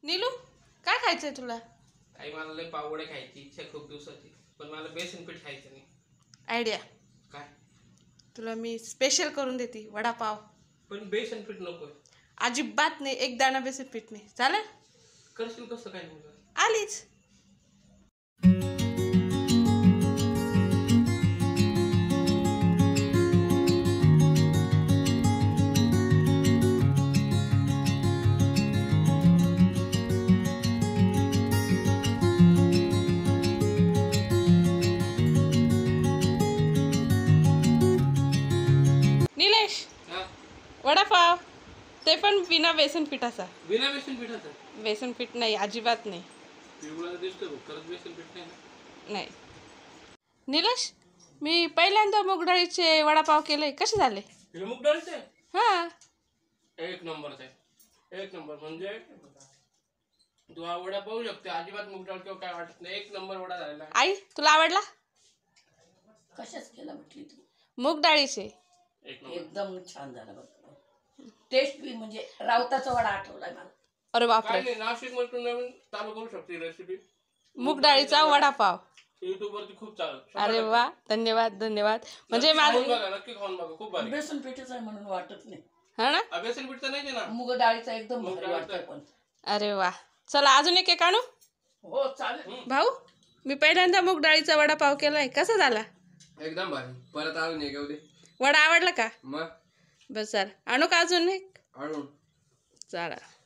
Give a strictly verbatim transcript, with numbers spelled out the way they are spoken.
नीलू काय खायचंय तुला? आई मला लय पावडे खायची इच्छा खूप दिवसाची, पण मला बेसन पीठ खायचं नाही. आयडिया काय? तुला मी स्पेशल करून देते वडापाव. पण बेसन पीठ नको. अजिबात नाही, एक दाणा बेसन पीठ नाही. चालेल? करशील कसं काय? मुलं आलीच. निलेश वडापाव, ते पण बिना बेसन पिठाचा. बिना बेसन पिठाचा? बेसन पीठ नाही, अजिबात नाही. पिवळा दिसतो खरंच बेसन पीठ नाही ना? नाही. निलेश, मी पहिल्यांदा मूग डाळीचे वडापाव केले, कसे झाले? मूग डाळीचे? हा, एक नंबरचे, एक नंबर. म्हणजे तू हा वडा पाहू शकते, अजिबात मूग डाळ किंवा काय वाटत नाही. एक नंबर वडा झालेला. आई तुला आवडला? कशाच केला म्हटली तू? मूग डाळीचे. एकदम छान झाला बघ. टेस्ट बी म्हणजे रावताचा वडा आठवलाय मला. अरे बापरे. काय नाही, नाशिक मध्ये नवीन चालू करू शकते रेसिपी, मूग डाळीचा वडापाव. युट्यूब वरती खूप चालू. अरे वा, धन्यवाद धन्यवाद. म्हणजे खाऊन माझं बघा, नक्की खाऊन बघा, खूप भारी. बेसन पिठाचा आहे म्हणून वाटत नाही. हा ना? आ, बेसन पीठचं नाही ना, मूग डाळीचा एकदम मूग भारी डाळीचा. वाटतं पण. अरे वा, चला अजून एक एक आणू. हो चालेल. भाऊ, मी पहिल्यांदा मूग डाळीचा वडापाव केलाय, कसा झाला? एकदम भारी. परत आलो नाही का? वडा आवडला का? मग बस चल, आणू का अजून एक? आणून चला.